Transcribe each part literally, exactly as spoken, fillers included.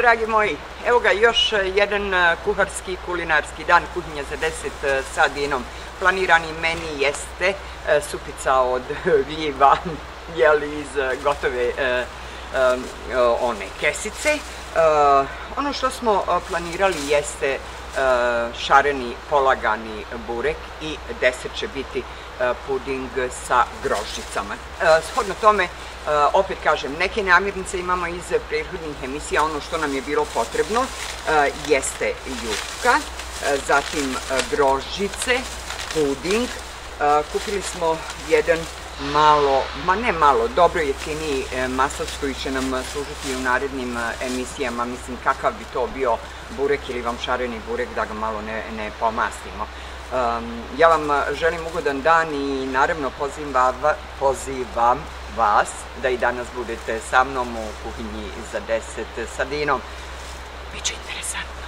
dragi moji, evo ga još jedan kuharski, kulinarski dan, kuhinja za deset sa Dinom. Planirani meni jeste supica od gljiva, jeli iz gotove one kesice. Ono što smo planirali jeste šareni polagani burek i deset će biti puding sa grožđicama. Shodno tome, opet kažem, neke namirnice imamo iz prethodnih emisija. Ono što nam je bilo potrebno jeste jutka, zatim grožđice, puding. Kupili smo jedan malo, ma ne malo, dobro jeftiniji maslac koji će nam služiti u narednim emisijama. Mislim, kakav bi to bio burek ili vam šareni burek da ga malo ne pomastimo. Ja vam želim ugodan dan i naravno pozivam vas da i danas budete sa mnom u kuhinji za deset sa Dinom. Biće interesantno.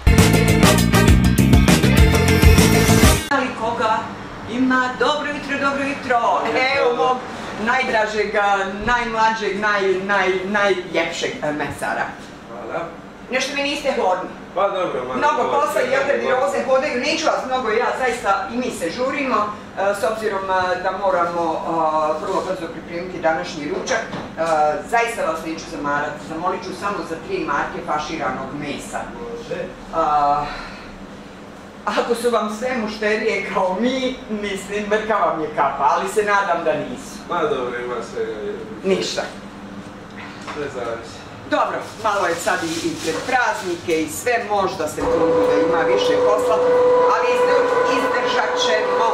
Ali koga ima? Dobro jutro, dobro jutro. Evo mog najdražeg, najmlađeg, najljepšeg mesara. Hvala. Nešto mi niste hodni. Pa dobro, malo. Mnogo posla, jel da viroze hodaju, neću vas mnogo, ja zaista i mi se žurimo, s obzirom da moramo vrlo brzo pripremiti današnji ručak. Zaista vas neću zamarati, zamolit ću samo za tri marke faširanog mesa. Može. Ako su vam sve mušterije kao mi, mislim, mrka vam je kapa, ali se nadam da nisu. Ma dobro, ima svega. Ništa. Sve zavisi. Dobro, malo je sad i pred praznike i sve, možda se trudu da ima više posla, ali izdržat ćemo.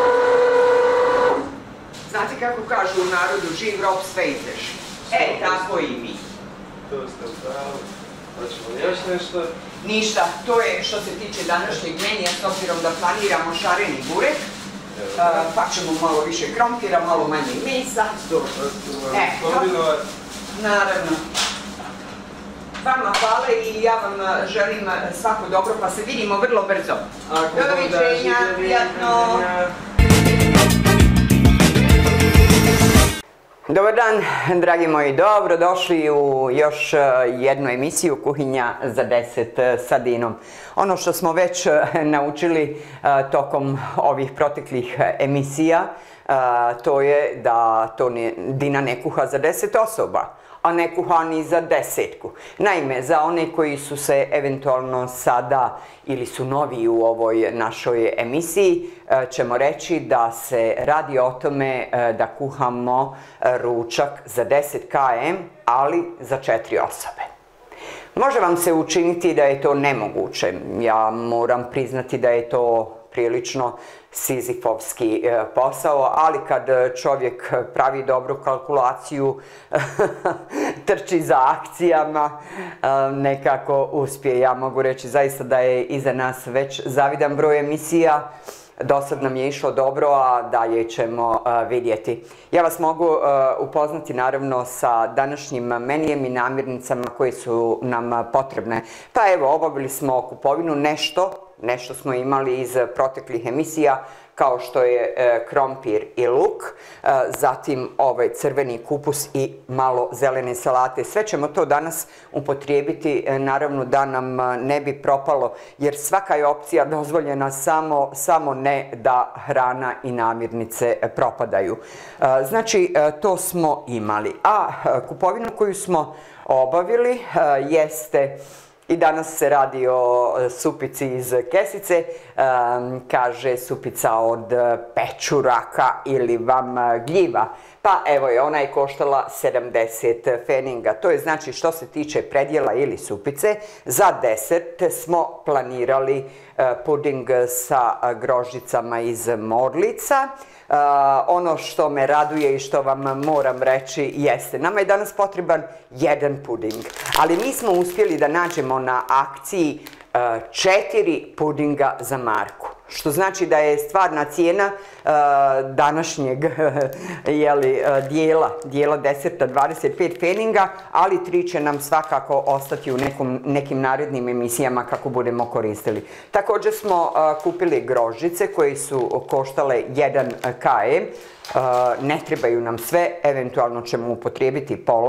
Znate kako kažu u narodu, živ rob sve izdrži. E, tako i mi. To ste upravo. Hoćemo još nešto? Ništa, to je što se tiče današnjeg menija, s obzirom da planiramo šareni burek. Pa ćemo malo više krompira, malo manje mesa. Dobro, to ste morali kombinovati. Naravno. Vama hvala i ja vam želim svako dobro, pa se vidimo vrlo brzo. Doviđenja, prijatno. Dobar dan, dragi moji, dobrodošli u još jednu emisiju Kuhinja za deset sa Dinom. Ono što smo već naučili tokom ovih proteklih emisija, to je da to Dina ne kuha za deset osoba, a ne kuha ni za desetku. Naime, za one koji su se eventualno sada ili su novi u ovoj našoj emisiji, ćemo reći da se radi o tome da kuhamo ručak za deset kilograma, ali za četiri osobe. Može vam se učiniti da je to nemoguće. Ja moram priznati da je to prilično sizifovski posao, ali kad čovjek pravi dobru kalkulaciju, trči za akcijama, nekako uspije. Ja mogu reći zaista da je iza nas već zavidan broj emisija. Do sad nam je išlo dobro, a dalje ćemo vidjeti. Ja vas mogu upoznati naravno sa današnjim menijem i namirnicama koje su nam potrebne. Pa evo, obavili smo kupovinu, nešto, nešto smo imali iz proteklih emisija, kao što je krompir i luk, zatim ovaj crveni kupus i malo zelene salate. Sve ćemo to danas upotrijebiti, naravno da nam ne bi propalo, jer svaka je opcija dozvoljena, samo, samo ne da hrana i namirnice propadaju. Znači, to smo imali. A kupovinu koju smo obavili jeste... I danas se radi o supici iz kesice, kaže supica od pečuraka ili vam gljiva. Pa evo je, ona je koštala sedamdeset pfeninga. To je znači što se tiče predjela ili supice. Za deset smo planirali puding sa grožđicama iz morlica. Ono što me raduje i što vam moram reći jeste, nama je danas potreban jedan puding, ali mi smo uspjeli da nađemo na akciji četiri pudinga za marku, što znači da je stvarna cijena današnjeg dijela, dijela deserta dvadeset pet pfeninga, ali tri će nam svakako ostati u nekim narednim emisijama kako budemo koristili. Također smo kupili grožđice koje su koštale jedan kilogram. Ne trebaju nam sve, eventualno ćemo upotrijebiti pola.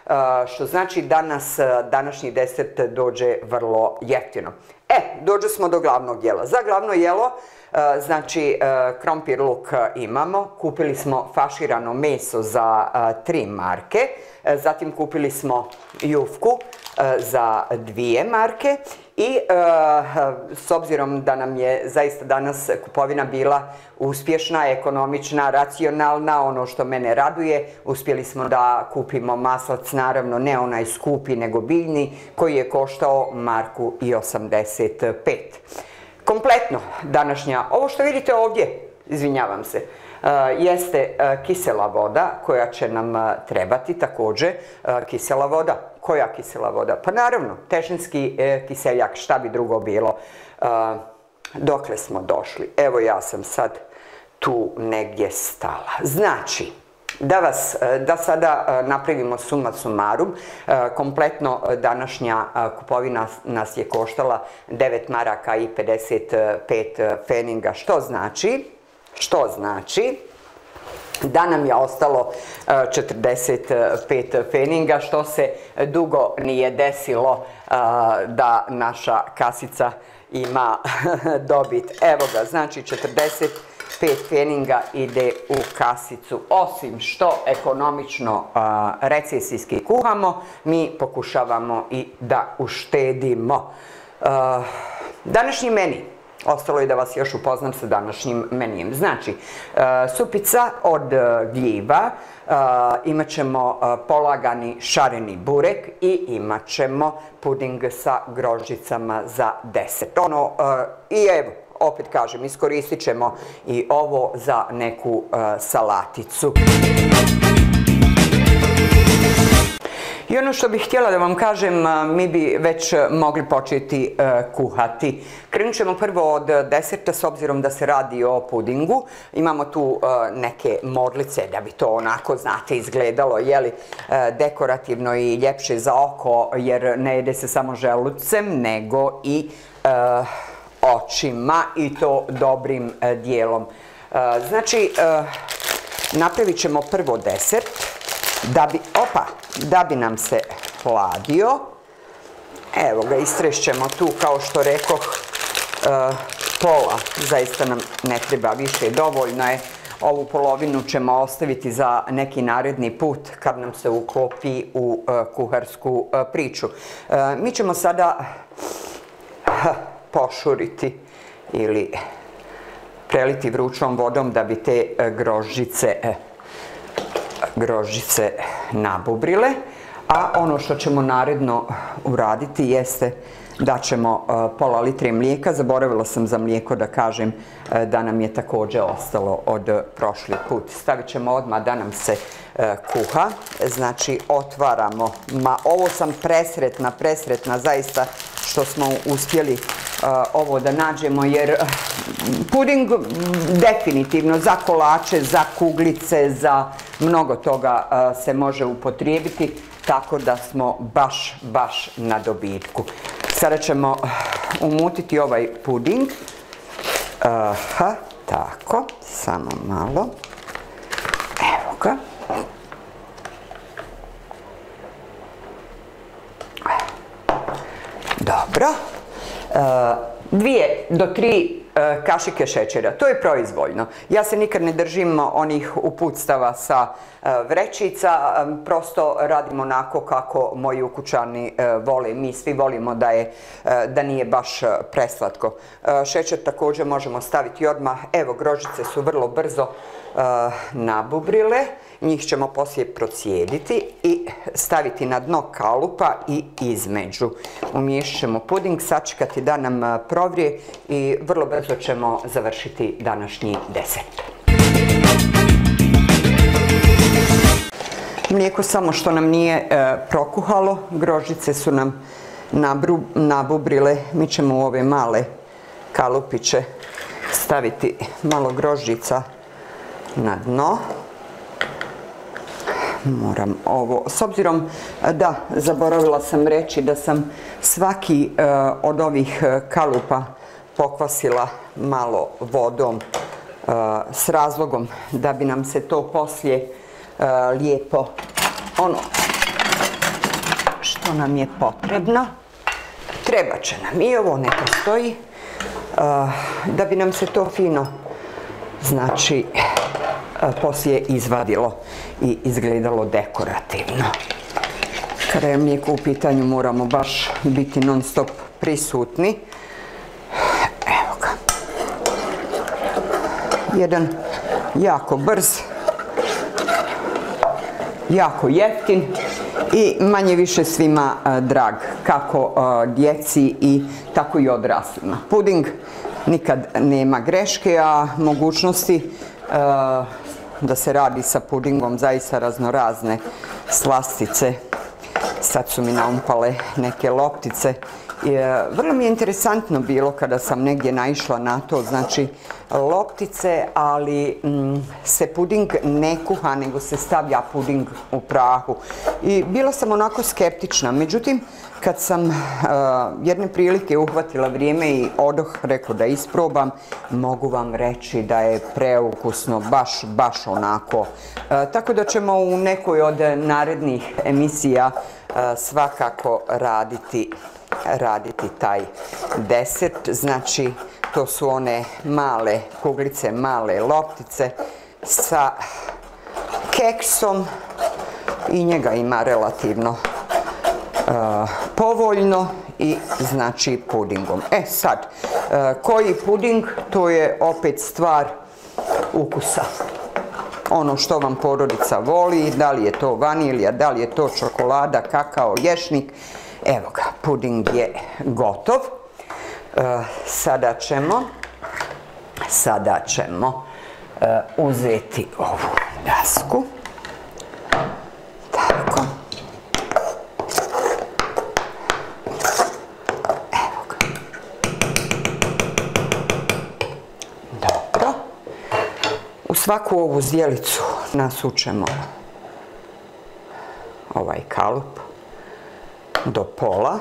što znači da nas današnji desert dođe vrlo jeftino. E, dođe smo do glavnog jela. Za glavno jelo, znači krompir luk imamo, kupili smo faširano meso za tri marke, zatim kupili smo jufku za dvije marke i s obzirom da nam je zaista danas kupovina bila uspješna, ekonomična, racionalna, ono što mene raduje, uspjeli smo da kupimo maslac, naravno ne onaj skupi nego biljni, koji je koštao marku i osamdeset pet. Kompletno današnja, ovo što vidite ovdje, izvinjavam se, jeste kisela voda koja će nam trebati, također kisela voda. Koja kisela voda? Pa naravno, težinski kiseljak, šta bi drugo bilo. Dokle smo došli? Evo ja sam sad tu negdje stala. Znači, da vas, da sada napravimo suma sumarum, kompletno današnja kupovina nas je koštala devet maraka i pedeset pet pfenninga, što znači, što znači da nam je ostalo četrdeset pet pfenninga, što se dugo nije desilo da naša kasica ima dobit. Evo ga, znači četrdeset pet pfenninga ide u kasicu. Osim što ekonomično recesijski kuhamo, mi pokušavamo i da uštedimo. Današnji meni. Ostalo je da vas još upoznam sa današnjim menijem. Znači, supica od gljiva, imat ćemo polagani šareni burek i imat ćemo puding sa grožđicama za desert. Ono, i evo, opet kažem, iskoristit ćemo i ovo za neku salaticu. I ono što bih htjela da vam kažem, mi bi već mogli početi kuhati. Krenut ćemo prvo od deserta, s obzirom da se radi o pudingu. Imamo tu neke modlice da bi to onako, znate, izgledalo, jeli, dekorativno i ljepše za oko, jer ne jede se samo želucem, nego i očima, i to dobrim dijelom. Znači, napravit ćemo prvo desert. Da bi, opa, da bi nam se hladio, evo ga, istrešćemo tu, kao što rekoh, pola, zaista nam ne treba više, dovoljno je. Ovu polovinu ćemo ostaviti za neki naredni put kad nam se uklopi u kuharsku priču. Mi ćemo sada pošuriti ili preliti vrućom vodom da bi te grožđice grožđice nabubrile, a ono što ćemo naredno uraditi jeste da ćemo pola litre mlijeka, zaboravila sam za mlijeko da kažem da nam je također ostalo od prošli put. Stavit ćemo odmah da nam se kuha, znači otvaramo, ma ovo sam presretna, presretna zaista što smo uspjeli ovo da nađemo, jer puding definitivno za kolače, za kuglice, za mnogo toga se može upotrijebiti, tako da smo baš, baš na dobitku. Sada ćemo umutiti ovaj puding. Aha, tako, samo malo. Evo ga. Dobro. Dvije do tri kašike šećera, to je proizvoljno. Ja se nikad ne držim onih uputstava sa vrećica, prosto radimo onako kako moji ukućani vole. Mi svi volimo da, je, da nije baš preslatko. Šećer također možemo staviti odmah. Evo, grožđice su vrlo brzo nabubrile. Njih ćemo poslije procijediti i staviti na dno kalupa i između. Umiješat ćemo puding, sačekati da nam provrije i vrlo brzo ćemo završiti današnji desert. Mlijeko samo što nam nije e, prokuhalo, grožđice su nam nabru, nabubrile. Mi ćemo u ove male kalupiće staviti malo grožđica na dno. Moram ovo, s obzirom da zaboravila sam reći da sam svaki e, od ovih kalupa pokvasila malo vodom e, s razlogom da bi nam se to poslije e, lijepo ono što nam je potrebno. Treba će nam i ovo, neka stoji, da bi nam se to fino, znači, poslije izvadilo i izgledalo dekorativno. Kremljik u pitanju moramo baš biti non stop prisutni. Evo ga. Jedan jako brz, jako jeftin i manje više svima drag, kako djeci i tako i odraslima. Puding nikad nema greške, a mogućnosti da se radi sa pudingom zaista raznorazne slastice. Sad su mi naumpale neke loptice. Vrlo mi je interesantno bilo kada sam negdje naišla na to, znači loptice, ali m, se puding ne kuha, nego se stavlja puding u prahu. I bila sam onako skeptična, međutim, kad sam uh, jedne prilike uhvatila vrijeme i odoh, rekao da isprobam, mogu vam reći da je preukusno, baš, baš onako. Uh, tako da ćemo u nekoj od narednih emisija uh, svakako raditi raditi taj desert. Znači, to su one male kuglice, male loptice sa keksom i njega ima relativno uh, povoljno i znači pudingom. E sad, uh, koji puding, to je opet stvar ukusa. Ono što vam porodica voli, da li je to vanilija, da li je to čokolada, kakao, ješnik. Evo ga, puding je gotov. Uh, sada ćemo, sada ćemo uh, uzeti ovu dasku. Tako. Evo ga. Dobro. U svaku ovu zdjelicu nasučemo ovaj kalup do pola.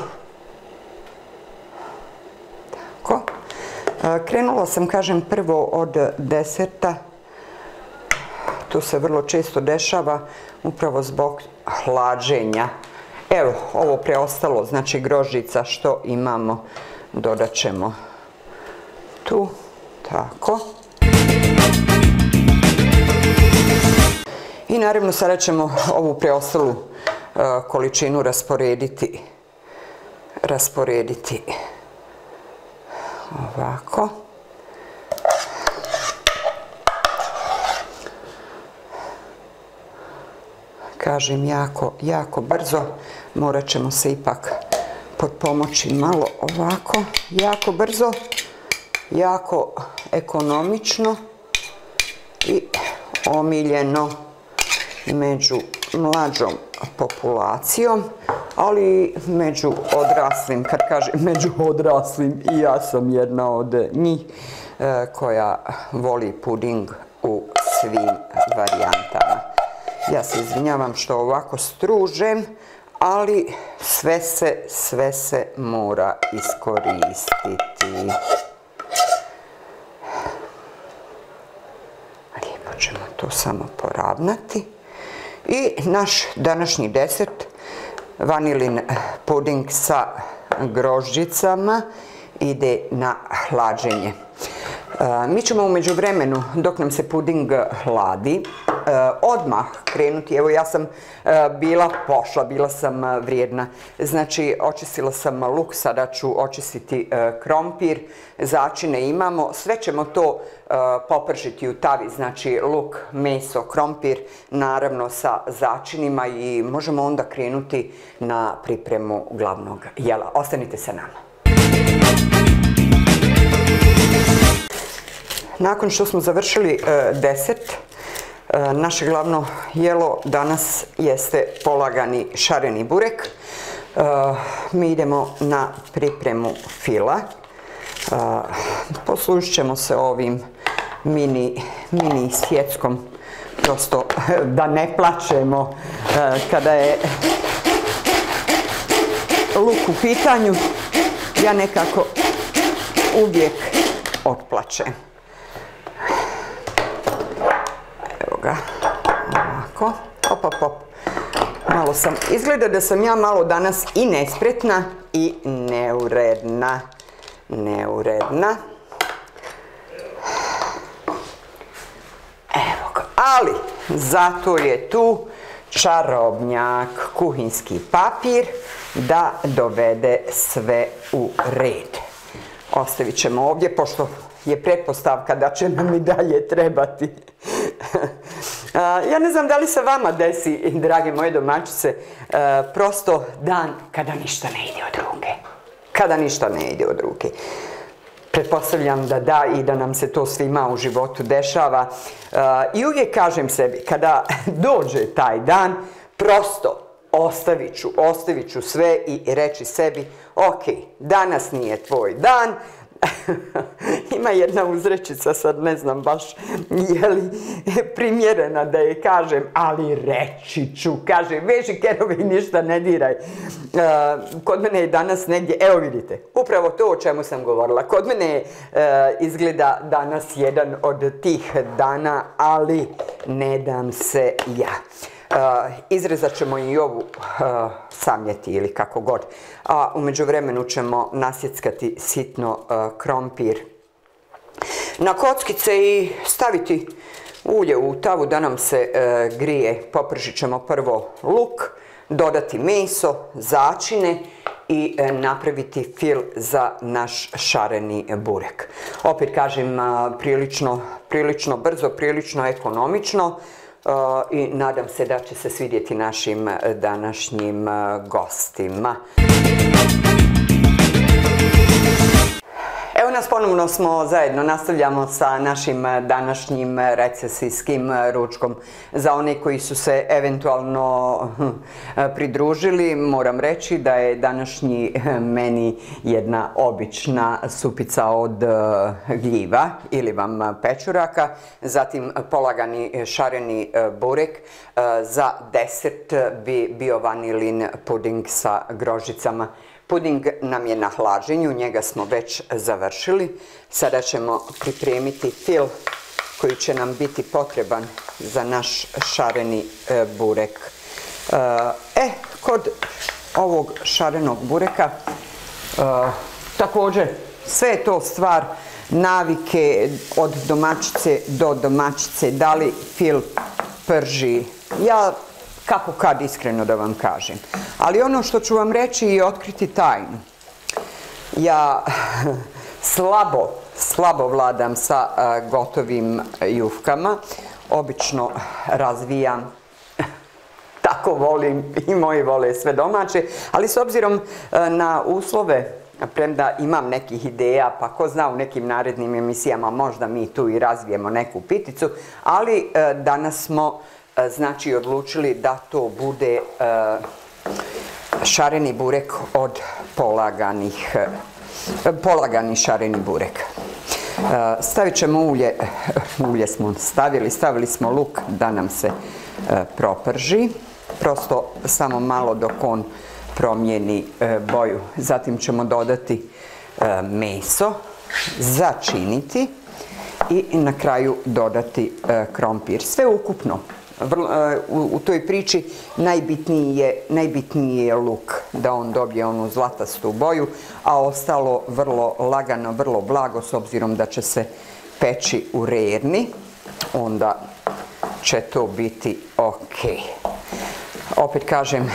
Tako. Krenula sam, kažem, prvo od deserta. To se vrlo često dešava upravo zbog hlađenja. Evo, ovo preostalo, znači grožđica što imamo, dodat ćemo tu. Tako. I naravno sada ćemo ovu preostalu količinu rasporediti rasporediti ovako. Kažem, jako, jako brzo. Morat ćemo se ipak potpomoći malo ovako. Jako brzo, jako ekonomično i omiljeno među mlađom populacijom, ali među odraslim, kad kažem među odraslim, i ja sam jedna od njih e, koja voli puding u svim varijantama. Ja se izvinjavam što ovako stružem, ali sve se, sve se mora iskoristiti. Lijepo ćemo to samo poravnati. I naš današnji desert, vanilin puding sa grožđicama, ide na hlađenje. Mi ćemo u međuvremenu, dok nam se puding hladi, odmah krenuti. Evo, ja sam bila pošla, bila sam vrijedna. Znači, očistila sam luk, sada ću očistiti krompir, začine imamo. Sve ćemo to popržiti u tavi, znači luk, meso, krompir, naravno sa začinima, i možemo onda krenuti na pripremu glavnog jela. Ostanite sa nama. Nakon što smo završili uh, desert, uh, naše glavno jelo danas jeste polagani šareni burek. Uh, mi idemo na pripremu fila. Uh, poslužit ćemo se ovim mini, mini sjeckom, prosto da ne plačemo uh, kada je luk u pitanju. Ja nekako uvijek otplačem. Evo ga, ovako, op, op, op. Malo sam, izgleda da sam ja malo danas i nespretna i neuredna. Neuredna. Evo ga, ali zato je tu čarobnjak, kuhinski papir, da dovede sve u red. Ostavit ćemo ovdje, pošto je pretpostavka da će nam i dalje trebati. Ja ne znam da li se vama desi, drage moje domaćice, prosto dan kada ništa ne ide od ruke. Kada ništa ne ide od ruke. Pretpostavljam da da i da nam se to svima u životu dešava. I uvijek kažem sebi, kada dođe taj dan, prosto ostavit ću, ostavit ću sve i reći sebi, ok, danas nije tvoj dan. Ima jedna uzrečica, sad ne znam baš je li primjerena da je kažem, ali reći ću, kaže, veži kerovi i ništa ne diraj. Kod mene je danas negdje, evo vidite, upravo to o čemu sam govorila, kod mene je izgleda danas jedan od tih dana, ali ne dam se ja. Izrezat ćemo i ovu samljeti ili kako god, a u međuvremenu ćemo nasjeckati sitno krompir na kockice i staviti ulje u tavu da nam se grije. Popržit ćemo prvo luk, dodati meso, začine i napraviti fil za naš šareni burek. Opet kažem, prilično, prilično brzo, prilično ekonomično. I nadam se da će se svidjeti našim današnjim gostima. Evo nas, ponovno smo zajedno, nastavljamo sa našim današnjim recesijskim ručkom. Za one koji su se eventualno pridružili, moram reći da je današnji meni jedna obična supica od gljiva ili vam pečuraka, zatim polagani šareni burek, za desert bi bio vanilin puding sa grožđicama. Puding nam je na hlađenju, njega smo već završili. Sada ćemo pripremiti fil koji će nam biti potreban za naš šareni burek. E, kod ovog šarenog bureka također sve je to stvar navike od domaćice do domaćice, da li fil prži. Ja kako kad, iskreno da vam kažem. Ali ono što ću vam reći i otkriti tajnu. Ja slabo, slabo vladam sa gotovim jufkama. Obično razvijam, tako volim, i moji vole sve domaće. Ali s obzirom na uslove, premda imam nekih ideja, pa ko zna u nekim narednim emisijama možda mi tu i razvijemo neku piticu. Ali danas smo znači odlučili da to bude šareni burek od polaganih, polagani šareni burek. Stavit ćemo ulje, ulje smo stavili, stavili smo luk da nam se proprži, prosto samo malo dok on promijeni boju. Zatim ćemo dodati meso, začiniti i na kraju dodati krompir. Sve ukupno. U toj priči najbitniji je luk, da on dobije onu zlatastu boju, a ostalo vrlo lagano, vrlo blago, s obzirom da će se peći u rerni, onda će to biti ok. Opet kažem,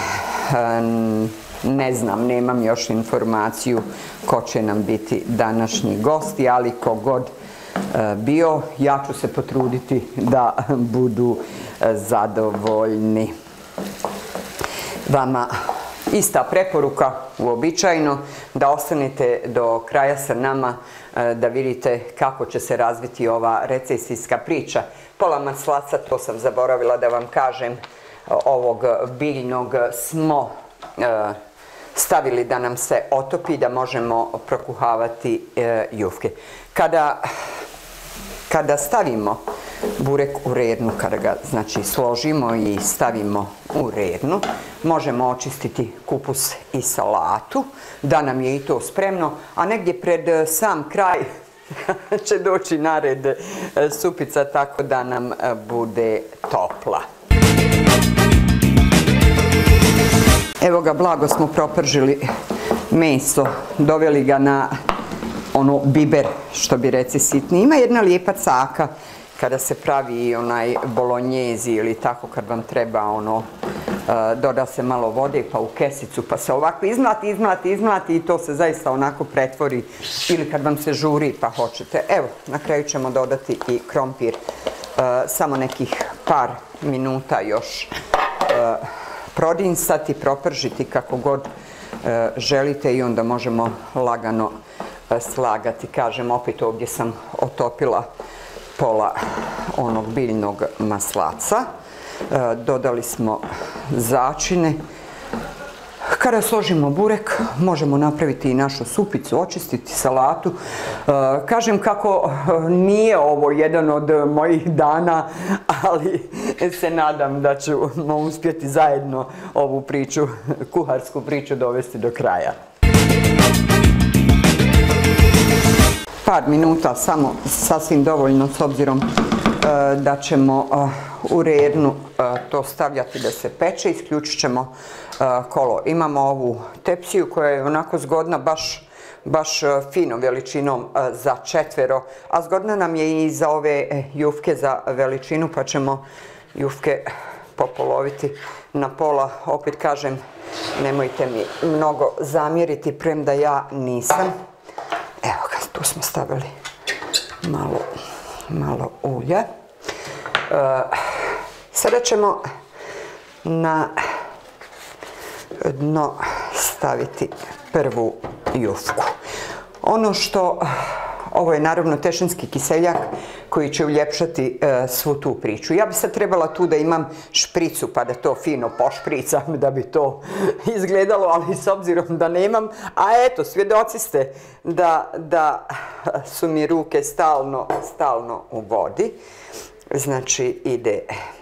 ne znam, nemam još informaciju ko će nam biti današnji gosti, ali kogod bio, ja ću se potruditi da budu zadovoljni. Vama ista preporuka, uobičajeno, da ostanete do kraja sa nama, da vidite kako će se razviti ova recesijska priča. Pola maslaca, to sam zaboravila da vam kažem, ovog biljnog smo stavili da nam se otopi, da možemo prokuhavati jufke. Kada Kada stavimo burek u rernu, kada ga znači složimo i stavimo u rernu, možemo očistiti kupus i salatu, da nam je i to spremno, a negdje pred sam kraj će doći na red supica, tako da nam bude topla. Evo ga, blago smo propržili meso, doveli ga na ono biber, što bi reci sitni. Ima jedna lijepa caka kada se pravi onaj bolonjezi ili tako, kad vam treba ono, doda se malo vode pa u kesicu pa se ovako izmlati, izmlati, izmlati i to se zaista onako pretvori, ili kad vam se žuri pa hoćete. Evo, na kraju ćemo dodati i krompir, samo nekih par minuta još prodinsati, propržiti kako god želite i onda možemo lagano slagati. Kažem, opet ovdje sam otopila pola onog biljnog maslaca. Dodali smo začine. Kada složimo burek, možemo napraviti i našu supicu, očistiti salatu. Kažem kako nije ovo jedan od mojih dana, ali se nadam da ćemo uspjeti zajedno ovu priču, kuharsku priču dovesti do kraja. Par minuta, samo sasvim dovoljno, s obzirom da ćemo u rernu to stavljati da se peče. Isključit ćemo kolo. Imamo ovu tepsiju koja je onako zgodna, baš, baš fino veličinom za četvero, a zgodna nam je i za ove jufke za veličinu, pa ćemo jufke popoloviti na pola. Opet kažem, nemojte mi mnogo zamjeriti, premda ja nisam. Evo ga, tu smo stavili malo, malo ulja. Sada ćemo na dno staviti prvu jufku. Ono što, ovo je naravno tešinski kiseljak koji će uljepšati svu tu priču. Ja bi sad trebala tu da imam špricu pa da to fino pošpricam da bi to izgledalo, ali s obzirom da nemam, a eto, svjedoci ste da, da su mi ruke stalno, stalno u vodi. Znači ide,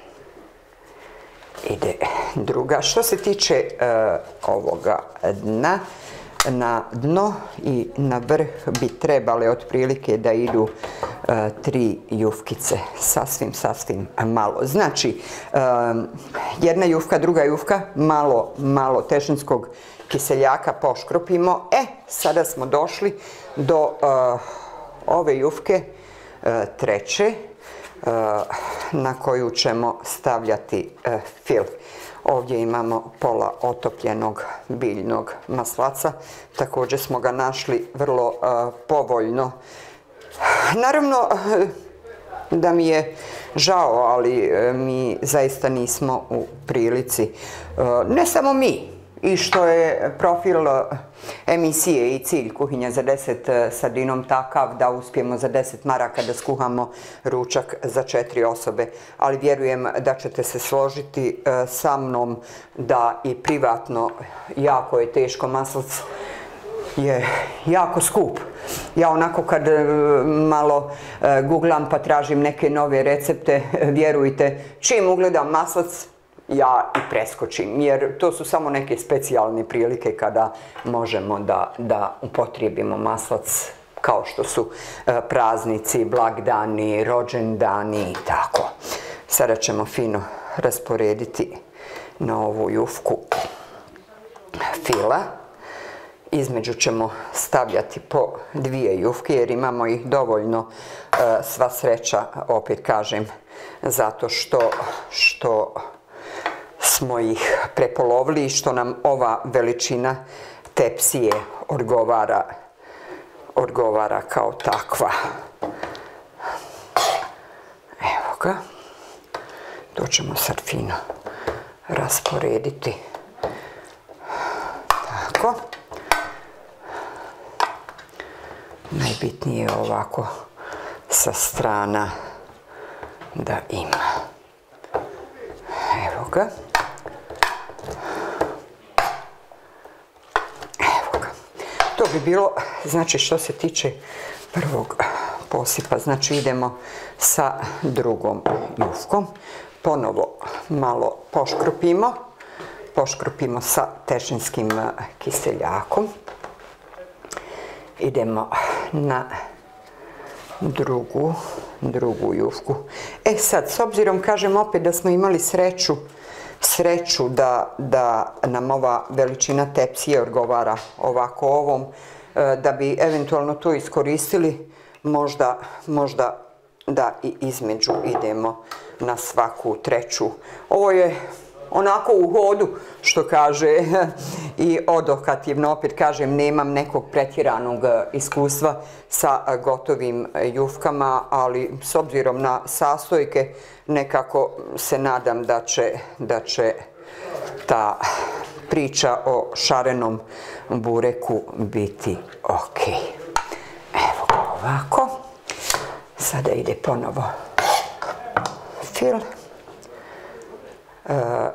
ide druga. Što se tiče uh, ovoga dna, na dno i na vrh bi trebale otprilike da idu uh, tri jufkice, sasvim, sasvim malo. Znači, um, jedna jufka, druga jufka, malo, malo tešinskog kiseljaka poškropimo. E, sada smo došli do uh, ove jufke, uh, treće, na koju ćemo stavljati fil. Ovdje imamo pola otopljenog biljnog maslaca. Također smo ga našli vrlo povoljno. Naravno da mi je žao, ali mi zaista nismo u prilici. Ne samo mi, i što je profil emisije i cilj Kuhinja za deset sa Dinom takav da uspijemo za deset maraka da skuhamo ručak za četiri osobe, ali vjerujem da ćete se složiti sa mnom da i privatno jako je teško, maslac je jako skup. Ja onako kad malo googlam pa tražim neke nove recepte, vjerujte, čim ugledam maslac, ja i preskočim, jer to su samo neke specijalne prilike kada možemo da, da upotrijebimo maslac, kao što su e, praznici, blagdani, rođendani i tako. Sada ćemo fino rasporediti na ovu jufku fila. Između ćemo stavljati po dvije jufke jer imamo ih dovoljno, e, sva sreća, opet kažem, zato što, što smo ih prepolovili i što nam ova veličina tepsije odgovara, odgovara kao takva. Evo ga. To ćemo sad fino rasporediti. Tako. Najbitnije je ovako sa strana da ima. Evo ga. Evo ga. To bi bilo, znači što se tiče prvog posipa, znači idemo sa drugom jufkom. Ponovo malo poškropimo. Poškropimo sa tešinskim kiseljakom. Idemo na drugu drugu jufku. E sad, s obzirom, kažem opet, da smo imali sreću, sreću da, da nam ova veličina tepsije odgovara ovako ovom, da bi eventualno to iskoristili, možda, možda da i između idemo na svaku treću. Ovo je onako u hodu, što kaže, i odokativno, opet kažem, nemam nekog pretjeranog iskustva sa gotovim jufkama, ali s obzirom na sastojke nekako se nadam da će, da će ta priča o šarenom bureku biti ok. Evo ga ovako. Sada ide ponovo fil. E,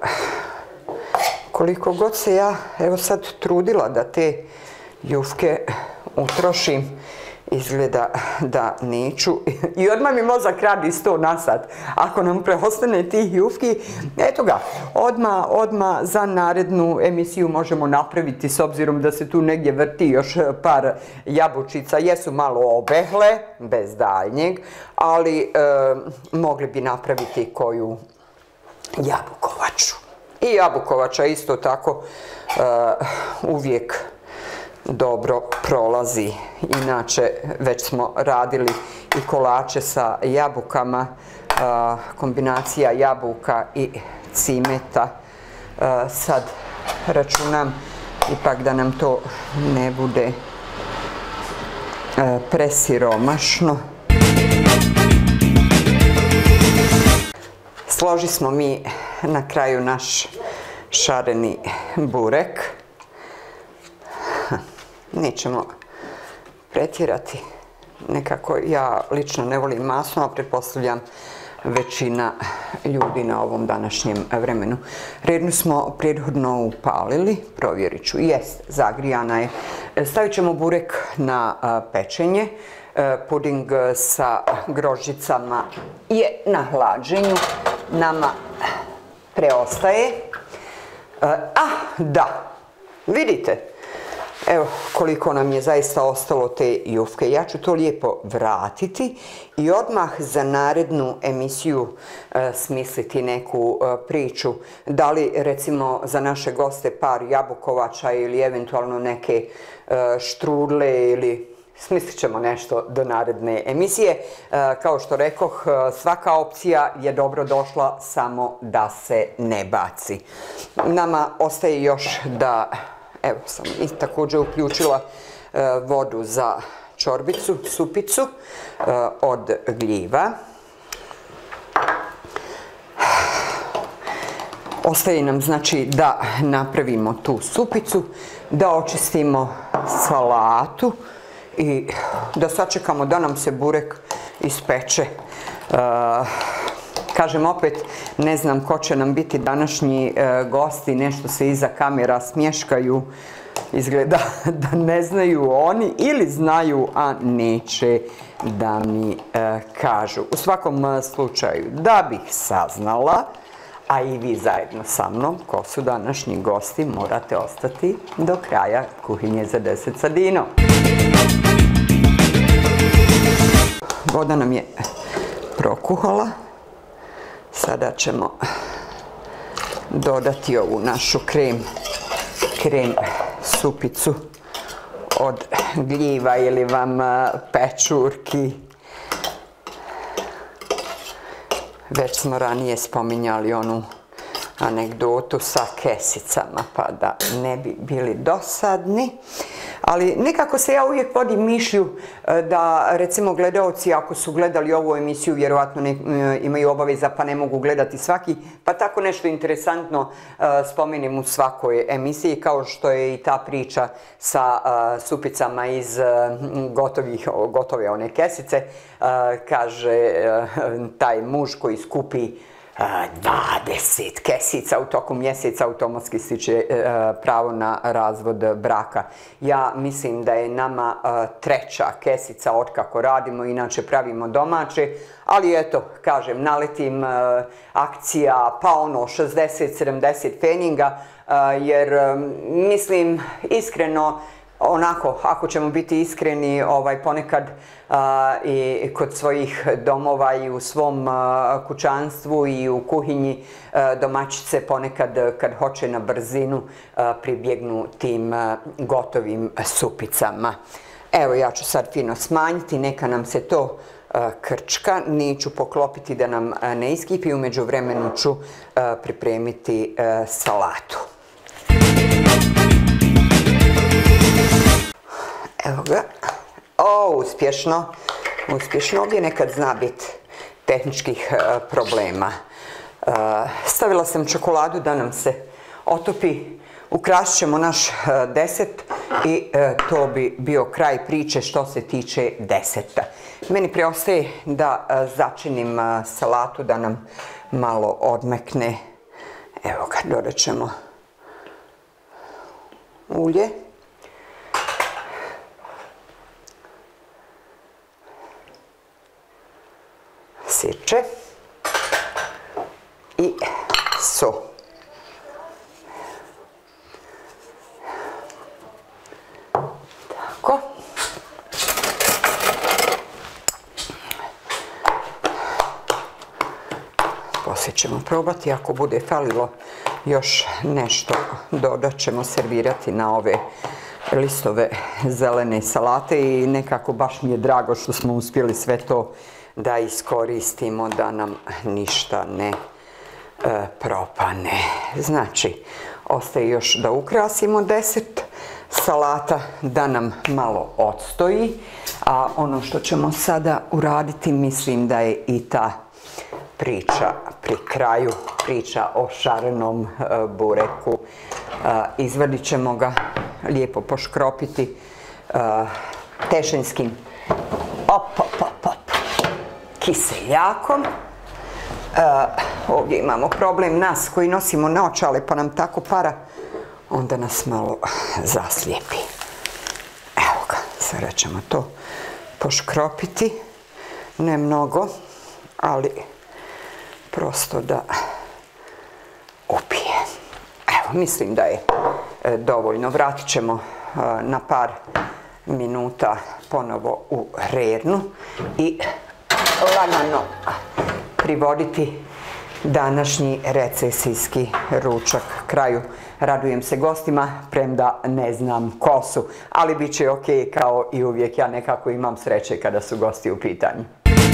koliko god se ja evo sad trudila da te jufke utrošim, izgleda da neću. I odmah mi mozak radi sto na sat. Ako nam preostane tih jufki, eto ga, odmah, odmah za narednu emisiju možemo napraviti, s obzirom da se tu negdje vrti još par jabučica. Jesu malo obehle, bez daljnjeg, ali e, mogli bi napraviti koju jabukovaču. I jabukovača isto tako e, uvijek dobro prolazi. Inače, već smo radili i kolače sa jabukama, kombinacija jabuka i cimeta. Sad računam ipak da nam to ne bude presiromašno. Složi smo mi na kraju naš šareni burek. Nećemo pretjerati. Nekako ja lično ne volim masno, a pretpostavljam većina ljudi na ovom današnjem vremenu. Rednu smo prethodno upalili, provjerit ću. Jest, zagrijana je. Stavit ćemo burek na pečenje. Puding sa grožđicama je na hlađenju. Nama preostaje. A, da, vidite, evo koliko nam je zaista ostalo te jufke. Ja ću to lijepo vratiti i odmah za narednu emisiju e, smisliti neku e, priču. Da li recimo za naše goste par jabukovača ili eventualno neke e, štrudle ili smislit ćemo nešto do naredne emisije. E, kao što rekoh, svaka opcija je dobro došla, samo da se ne baci. Nama ostaje još da... Evo sam i također uključila e, vodu za čorbicu, supicu e, od gljiva. Ostaje nam znači da napravimo tu supicu, da očistimo salatu i da sačekamo da nam se burek ispeče. E, Kažem opet, ne znam ko će nam biti današnji e, gosti, nešto se iza kamera smješkaju, izgleda da ne znaju oni ili znaju, a neće da mi e, kažu. U svakom slučaju, da bih saznala, a i vi zajedno sa mnom, ko su današnji gosti, morate ostati do kraja kuhinje za deset sa Dinom. Voda nam je prokuhala. Sada ćemo dodati ovu našu krem, krem supicu od gljiva ili vam pečurki. Već smo ranije spominjali onu anegdotu sa kesicama, pa da ne bi bili dosadni. Ali nekako se ja uvijek vodim mišlju da, recimo, gledaoci ako su gledali ovu emisiju, vjerojatno ne, imaju obaveza pa ne mogu gledati svaki, pa tako nešto interesantno spomenem u svakoj emisiji, kao što je i ta priča sa supicama iz gotovih, gotove one kesice. Kaže taj muž koji skupi dvadeset kesica u toku mjeseca, automatski stiče pravo na razvod braka. Ja mislim da je nama treća kesica otkako radimo, inače pravimo domaće, ali eto, kažem, naletim akcija, pa ono šezdeset sedamdeset feninga, jer mislim, iskreno, onako, ako ćemo biti iskreni, ovaj, ponekad a, i kod svojih domova i u svom a, kućanstvu i u kuhinji a, domaćice ponekad kad hoće na brzinu a, pribjegnu tim a, gotovim supicama. Evo, ja ću sad fino smanjiti, neka nam se to a, krčka, neću poklopiti da nam a, ne iskipi, u međuvremenu ću a, pripremiti a, salatu. Evo ga. O, uspješno. Uspješno. Ovdje nekad zna biti tehničkih uh, problema. Uh, stavila sam čokoladu da nam se otopi. Ukrasit ćemo naš uh, deset i uh, to bi bio kraj priče što se tiče deseta. Meni preostaje da uh, začinim uh, salatu da nam malo odmekne. Evo ga, dodat ćemo ulje. Sirče i so. Tako. Poslije ćemo probati, ako bude falilo još nešto, dodat ćemo servirati na ove listove zelene salate i nekako baš mi je drago što smo uspjeli sve to da iskoristimo, da nam ništa ne e, propane. Znači, ostaje još da ukrasimo deset salata, da nam malo odstoji, a ono što ćemo sada uraditi, mislim da je i ta priča pri kraju, priča o šarenom e, bureku. E, izvadit ćemo ga, lijepo poškropiti e, tešinskim op, op, op, op. kiseljakom. E, ovdje imamo problem nas koji nosimo naočale pa nam tako para, onda nas malo zaslijepi. Evo ga, sada ćemo to poškropiti, ne mnogo, ali prosto da upije. Evo, mislim da je e, dovoljno. Vratit ćemo e, na par minuta ponovo u rernu i lagano privoditi današnji recesijski ručak kraju. Radujem se gostima, premda ne znam ko su, ali bit će ok kao i uvijek. Ja nekako imam sreće kada su gosti u pitanju.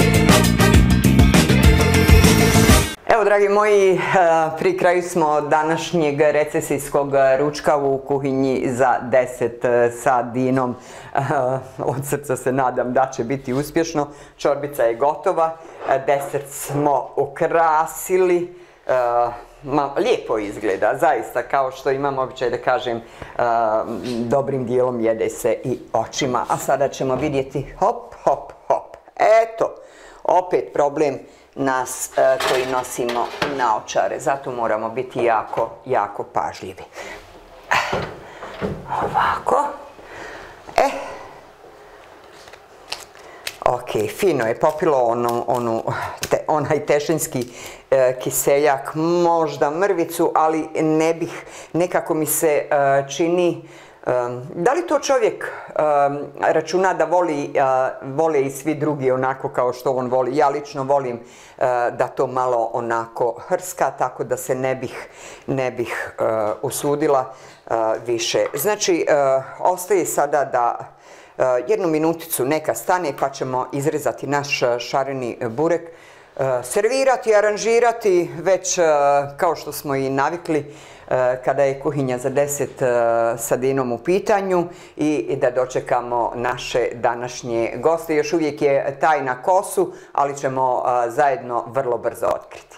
Evo, dragi moji, pri kraju smo današnjeg recesijskog ručka u kuhinji za deset sa Dinom. Od srca se nadam da će biti uspješno. Čorbica je gotova, desert smo ukrasili. Lijepo izgleda, zaista, kao što imam običaj da kažem, dobrim dijelom jede se i očima. A sada ćemo vidjeti, hop, hop, hop. Eto, opet problem nas e, koji nosimo naočare, zato moramo biti jako, jako pažljivi. Ovako. E. Ok, fino je popilo onu, onu, te, onaj tešinski e, kiseljak, možda mrvicu, ali ne bih, nekako mi se e, čini. Um, da li to čovjek um, računa da voli, uh, vole i svi drugi onako kao što on voli? Ja lično volim uh, da to malo onako hrska, tako da se ne bih, ne bih uh, usudila uh, više. Znači, uh, ostaje sada da uh, jednu minuticu neka stane pa ćemo izrezati naš šareni burek, uh, servirati, aranžirati već uh, kao što smo i navikli kada je kuhinja za deset sa Dinom u pitanju i da dočekamo naše današnje goste. Još uvijek je tajna ko su, ali ćemo zajedno vrlo brzo otkriti.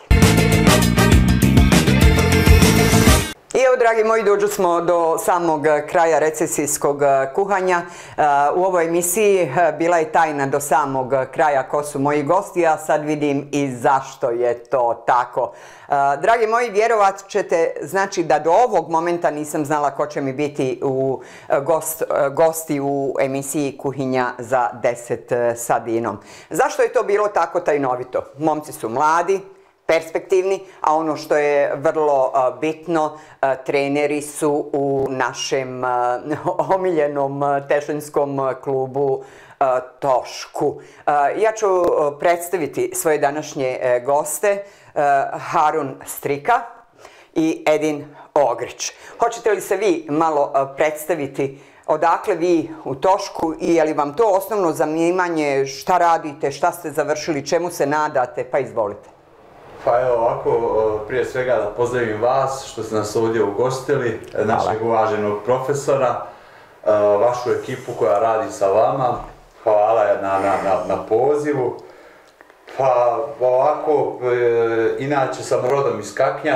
I evo, dragi moji, dođu smo do samog kraja recesijskog kuhanja. U ovoj emisiji bila je tajna do samog kraja ko su moji gosti, a sad vidim i zašto je to tako. Dragi moji, vjerovat ćete, znači da do ovog momenta nisam znala ko će mi biti u gost, gosti u emisiji Kuhinja za deset sa Dinom. Zašto je to bilo tako tajnovito? Momci su mladi, perspektivni, a ono što je vrlo bitno, treneri su u našem omiljenom tešinskom klubu Tošku. Ja ću predstaviti svoje današnje goste, Harun Strika i Edin Ogrić. Hoćete li se vi malo predstaviti odakle vi u Tošku i je li vam to osnovno zanimanje, šta radite, šta ste završili, čemu se nadate, pa izvolite. Pa evo ovako, prije svega da pozdravim vas što ste nas ovdje ugostili, našeg uvaženog profesora, vašu ekipu koja radi sa vama. Hvala na, na, na, na pozivu. Pa ovako, inače sam rodom iz Kaknja,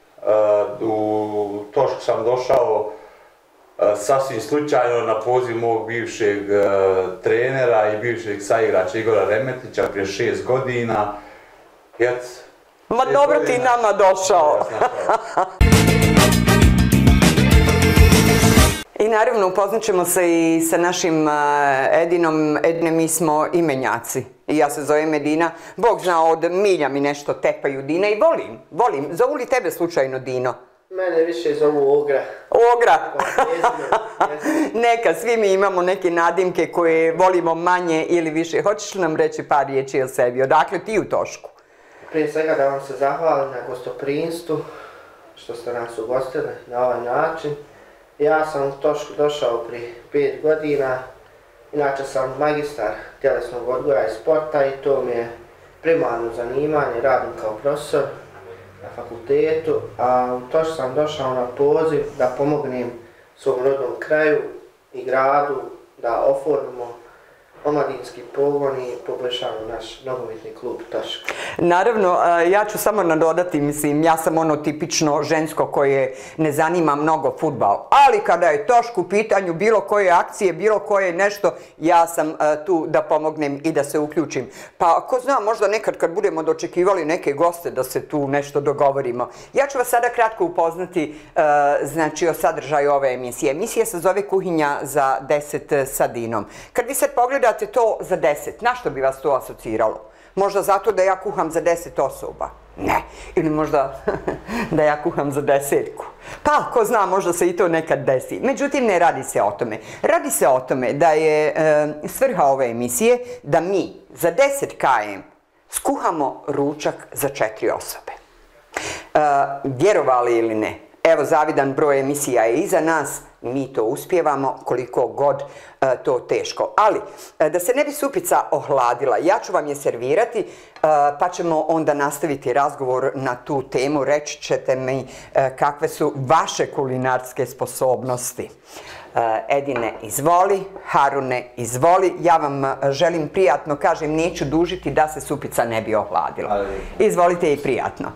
u Tošku sam došao sasvim slučajno na poziv mog bivšeg trenera i bivšeg saigrača Igora Remetića prije šest godina. Ma dobro ti nama došao. I naravno upoznat ćemo se i sa našim Edinom. Edine, mi smo imenjaci. I ja se zovem Edina. Bog zna, od milja mi nešto tepaju Dina i volim, volim. Zovu li tebe slučajno Dino? Mene više zovu Ogra. Ogra! Neka, svi mi imamo neke nadimke koje volimo manje ili više. Hoćeš li nam reći par riječi o sebi? Odakle ti u Tošku? Prije svega da vam se zahvalim na gostoprimstvu što ste nas ugostili na ovaj način. Ja sam u Tošku došao prije pet godina. Inače sam magistar tjelesnog odgoja i sporta i to mi je primarno zanimanje, radim kao profesor na fakultetu, a u Tošku sam došao na poziv da pomognem svom rodnom kraju i gradu da oformimo omladinski pogon i poboljšamo naš nogometni klub Tošku. Naravno, ja ću samo nadodati, mislim, ja sam ono tipično žensko koje ne zanima mnogo fudbal, ali kada je Tošku u pitanju bilo koje akcije, bilo koje nešto, ja sam tu da pomognem i da se uključim. Pa ko zna, možda nekad kad budemo dočekivali neke goste da se tu nešto dogovorimo. Ja ću vas sada kratko upoznati znači o sadržaju ove emisije. Emisija se zove Kuhinja za deset sa Dinom. Kad vi sad pogledate to za deset, na što bi vas to asociralo? Možda zato da ja kuham za deset osoba? Ne. Ili možda da ja kuham za desetku? Pa, ko zna, možda se i to nekad desi. Međutim, ne radi se o tome. Radi se o tome da je e, svrha ove emisije da mi za deset kilometara skuhamo ručak za četiri osobe. E, vjerovali ili ne? Evo, zavidan broj emisija je iza nas, mi to uspijevamo koliko god e, to teško. Ali, e, da se ne bi supica ohladila, ja ću vam je servirati, e, pa ćemo onda nastaviti razgovor na tu temu. Reći ćete mi e, kakve su vaše kulinarske sposobnosti. E, Edine, izvoli, Harune, izvoli. Ja vam želim prijatno, kažem, neću dužiti da se supica ne bi ohladila. Izvolite i prijatno.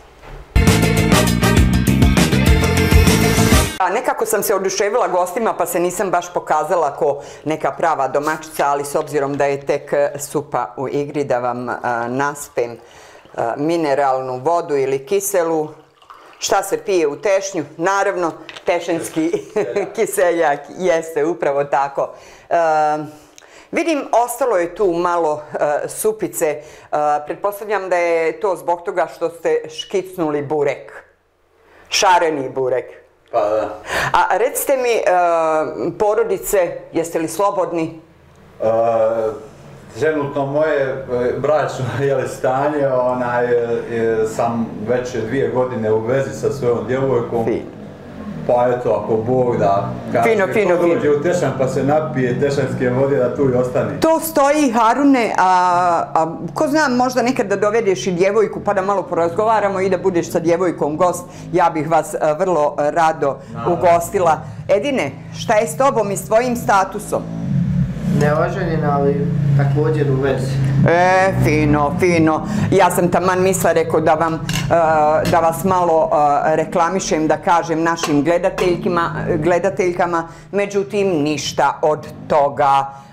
Nekako sam se oduševila gostima pa se nisam baš pokazala ko neka prava domaćica, ali s obzirom da je tek supa u igri da vam naspem mineralnu vodu ili kiselu. Šta se pije u Tešnju? Naravno, tešinski kiseljak jeste upravo tako. Vidim, ostalo je tu malo supice. Pretpostavljam da je to zbog toga što ste škicnuli burek. Šareni burek. Pa da. A recite mi, porodice, jeste li slobodni? Trenutno moje bračno stanje, sam već dvije godine u vezi sa svojom djevojkom. Pa eto, ako Bog da fino, fino, ko dođe u Tešan pa se napije tešanske vode da tu i ostane. To stoji, Harune, a, a ko zna, možda nekad da dovedeš i djevojku pa da malo porazgovaramo i da budeš sa djevojkom gost, ja bih vas a, vrlo rado ugostila. Edine, šta je s tobom i s tvojim statusom? Neoženjen, ali također u vezi. E, fino, fino. Ja sam taman misla rekao da vam, da vas malo reklamišem, da kažem našim gledateljkama, međutim ništa od toga.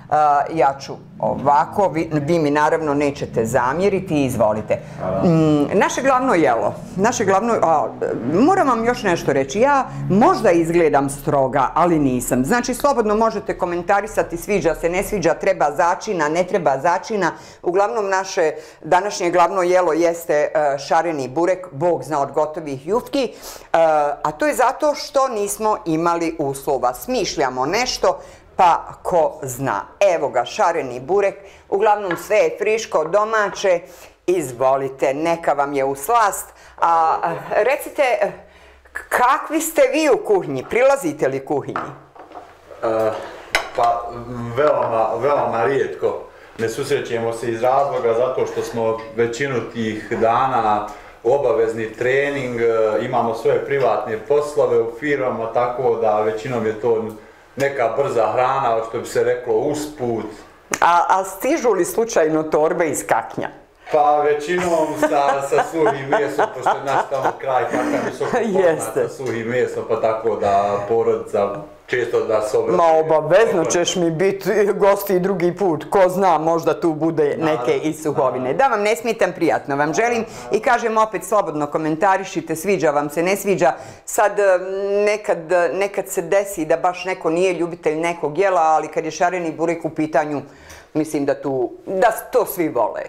Ja ću ovako, vi, vi mi naravno nećete zamjeriti, izvolite. Mm, naše glavno jelo, naše glavno, a, moram vam još nešto reći, ja možda izgledam stroga, ali nisam. Znači, slobodno možete komentarisati, sviđa se, ne sviđa, treba začina, ne treba začina. Uglavnom, naše današnje glavno jelo jeste uh, šareni burek, Bog zna od gotovih jufki, uh, a to je zato što nismo imali uslova. Smišljamo nešto, pa ko zna. Evo ga, šareni burek, uglavnom sve je friško, domaće, izvolite, neka vam je u slast. A recite, kakvi ste vi u kuhinji, prilazite li kuhinji? E, pa, veoma, veoma rijetko. Ne susrećemo se iz razloga zato što smo većinu tih dana obavezni trening, imamo svoje privatne poslove u firmama, tako da većinom je to neka brza hrana, što bi se reklo usput. A, a stižu li slučajno torbe iz kaknja? Pa većinom sa, sa suhim mesom, pošto je naš tamo kraj kakav visoko poznat sa suhim mesom, pa tako da porodica često da se obrati. Ma obavezno ćeš mi biti gosti i drugi put, ko zna, možda tu bude neke i suhovine. Da vam ne smitam, prijatno vam želim i kažem opet slobodno komentarišite, sviđa vam se, ne sviđa. Sad nekad, nekad se desi da baš neko nije ljubitelj nekog jela, ali kad je šareni burek u pitanju, mislim da tu, da to svi vole.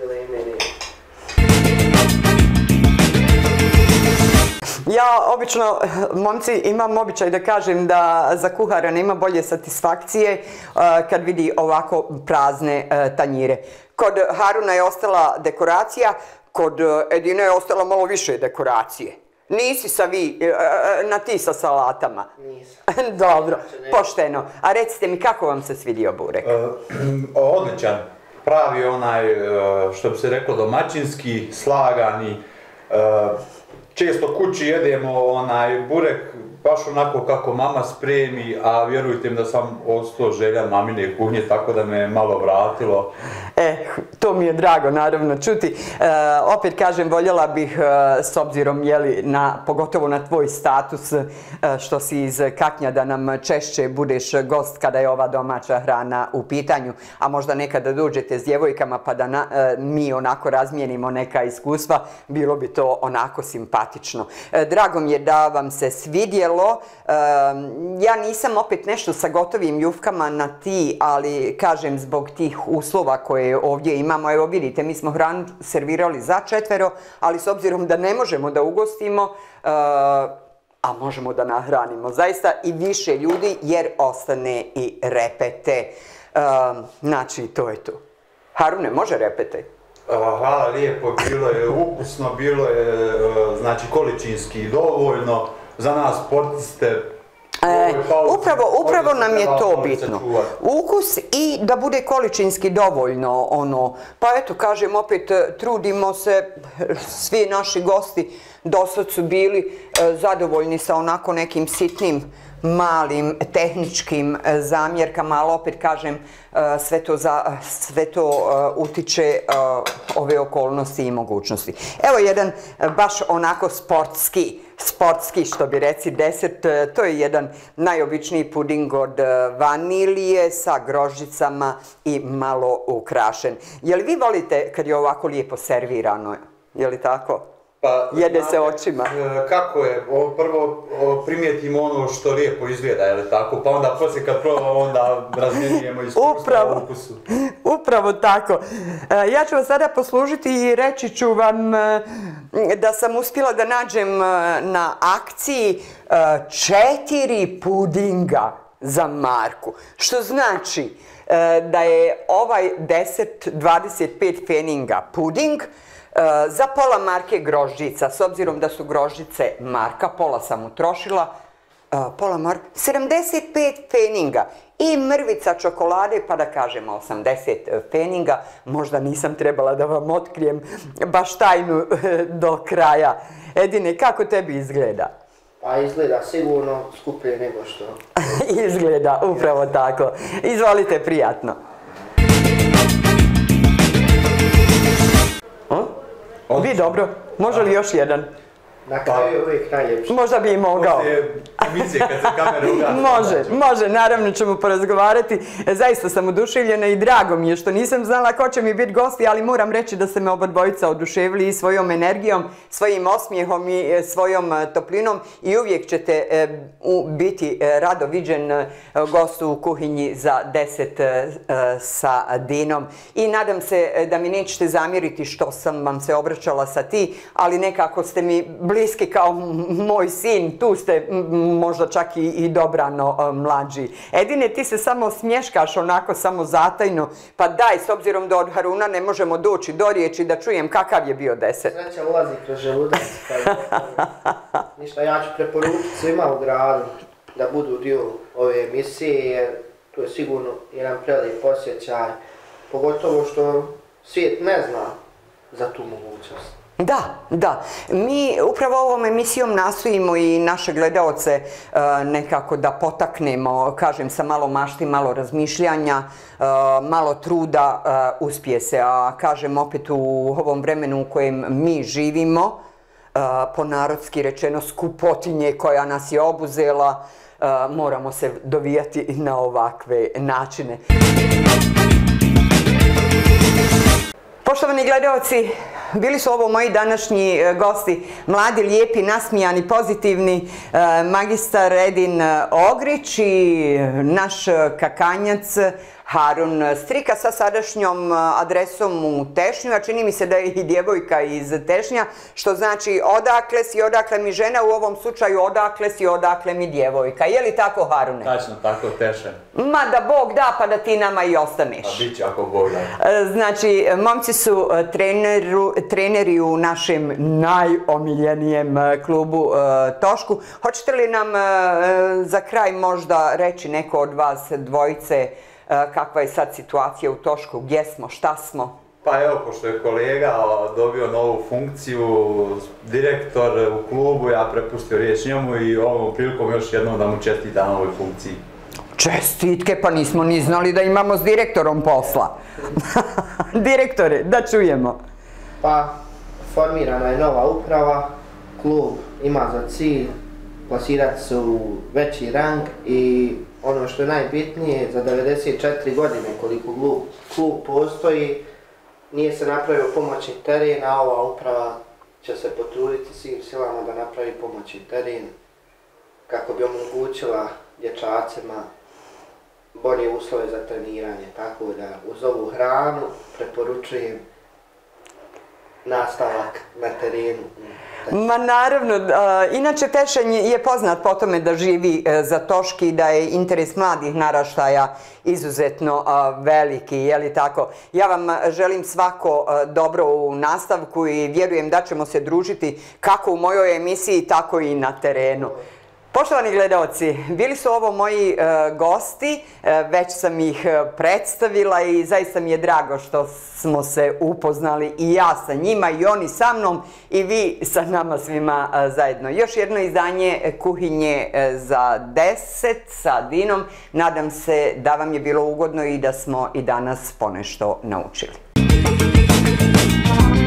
Ja obično, momci, imam običaj da kažem da za kuhara nema bolje satisfakcije uh, kad vidi ovako prazne uh, tanjire. Kod Haruna je ostala dekoracija, kod Edine je ostala malo više dekoracije. Nisi sa vi, uh, na ti sa salatama? Nisam. Dobro, pošteno. A recite mi, kako vam se svidio burek? Uh, odličan. Pravi onaj, što bi se reklo, domaćinski, slagani. Često kući jedemo onaj burek baš onako kako mama spremi, a vjerujte mi da sam ostao želja mamine kuhnje, tako da me je malo vratilo. E, to mi je drago naravno čuti. E, opet kažem, voljela bih, e, s obzirom, jeli, na, pogotovo na tvoj status, e, što si iz Kaknja, da nam češće budeš gost kada je ova domaća hrana u pitanju, a možda nekada dođete s djevojkama pa da na, e, mi onako razmijenimo neka iskustva, bilo bi to onako simpatično. E, drago mi je da vam se svidjelo. E, ja nisam opet nešto sa gotovim jufkama na ti, ali kažem zbog tih uslova koje ovdje imamo. Evo vidite, mi smo hranu servirali za četvero, ali s obzirom da ne možemo da ugostimo, uh, a možemo da nahranimo zaista i više ljudi, jer ostane i repete. Uh, znači, to je to. Harune, može repete? Hvala lijepo, bilo je ukusno, bilo je znači količinski dovoljno, za nas sportiste. E, upravo, upravo nam je to bitno. Ukus i da bude količinski dovoljno, ono, pa eto, kažem, opet trudimo se, svi naši gosti dosad su bili e, zadovoljni sa onako nekim sitnim, malim tehničkim e, zamjerkama, ali opet kažem, e, sve to, za, sve to e, utiče e, ove okolnosti i mogućnosti. Evo jedan e, baš onako sportski, sportski, što bi reci, desert, to je jedan najobičniji puding od vanilije sa grožđicama i malo ukrašen. Je li vi volite kad je ovako lijepo servirano? Je li tako? Pa, jede se očima. Kako je? O, prvo o, primijetimo ono što lijepo izgleda, je li tako? Pa onda poslije kad probamo, onda razmjenjujemo iskustva u ukusu. Upravo tako. Ja ću vas sada poslužiti i reći ću vam da sam uspjela da nađem na akciji četiri pudinga za Marku. Što znači da je ovaj desert dvadeset pet pfenninga puding, za pola marke grožđica, s obzirom da su grožđice marka, pola sam utrošila, pola marka, sedamdeset pet pfenninga i mrvica čokolade, pa da kažemo osamdeset pfenninga. Možda nisam trebala da vam otkrijem baš tajnu do kraja. Edine, kako tebi izgleda? Pa izgleda sigurno skuplje nego što. Izgleda, upravo tako. Izvolite, prijatno. Vi dobro, može li još jedan? Na kraju je uvijek najljepše. Možda bi i mogao. Poslije emisije kad se kamera ugasi. Može, može, naravno ćemo porazgovarati. Zaista sam oduševljena i drago mi je što nisam znala ko će mi biti gosti, ali moram reći da se me oba dvojica oduševili i svojom energijom, svojim osmijehom i svojom toplinom i uvijek ćete biti rado viđen gost u kuhinji za deset sa Dinom. I nadam se da mi nećete zamjeriti što sam vam se obraćala sa ti, ali nekako ste mi bliski kao moj sin, tu ste možda čak i, i dobrano mlađi. Edine, ti se samo smješkaš onako samo zatajno, pa daj, s obzirom da od Haruna ne možemo doći do riječi da čujem kakav je bio deset. Sreća ulazi kroz želudac. Ništa, ja ću preporučiti svima u gradu da budu dio ove emisije, jer to je sigurno jedan prelijep osjećaj, pogotovo što svijet ne zna za tu mogućnost. Da, da. Mi upravo ovom emisijom nastojimo i naše gledaoce nekako da potaknemo, kažem, sa malo mašti, malo razmišljanja, malo truda, uspije se. A kažem opet u ovom vremenu u kojem mi živimo, po narodski rečeno skupotinje koja nas je obuzela, moramo se dovijati na ovakve načine. Poštovani gledaoci, bili su ovo moji današnji gosti, mladi, lijepi, nasmijani, pozitivni, magistar Edin Ogrić i naš kakanjac Harun Strika sa sadašnjom adresom u Tešnju, a čini mi se da je i djevojka iz Tešnja, što znači odakle si, odakle mi žena, u ovom slučaju odakle si, odakle mi djevojka. Je li tako, Harune? Tačno, tako, Tešen. Ma da Bog da, pa da ti nama i ostaneš. A bit će ako Bog da. Znači, momci su treneru, treneri u našem najomiljenijem klubu Tošku. Hoćete li nam za kraj možda reći neko od vas dvojice kakva je sad situacija u Tošku, gdje smo, šta smo? Pa evo, pošto je kolega dobio novu funkciju, direktor u klubu, ja prepustio riječ njemu i ovom prilikom još jednom da mu čestitam na ovoj funkciji. Čestitke, pa nismo ni znali da imamo s direktorom posla. Direktore, da čujemo. Pa, formirana je nova uprava, klub ima za cilj plasirati se u veći rang i ono što je najbitnije, za devedeset četiri godine koliko klub, klub postoji, nije se napravio pomoćni teren, a ova uprava će se potruditi svim silama da napravi pomoćni teren kako bi omogućila dječacima bolje uslove za treniranje. Tako da uz ovu hranu preporučujem nastavak na terenu. Ma naravno, inače Tešen je poznat po tome da živi za Toški, da je interes mladih naraštaja izuzetno veliki, je li tako? Ja vam želim svako dobro u nastavku i vjerujem da ćemo se družiti kako u mojoj emisiji, tako i na terenu. Poštovani gledaoci, bili su ovo moji gosti, već sam ih predstavila i zaista mi je drago što smo se upoznali i ja sa njima i oni sa mnom i vi sa nama svima zajedno. Još jedno izdanje Kuhinje za deset sa Dinom. Nadam se da vam je bilo ugodno i da smo i danas ponešto naučili.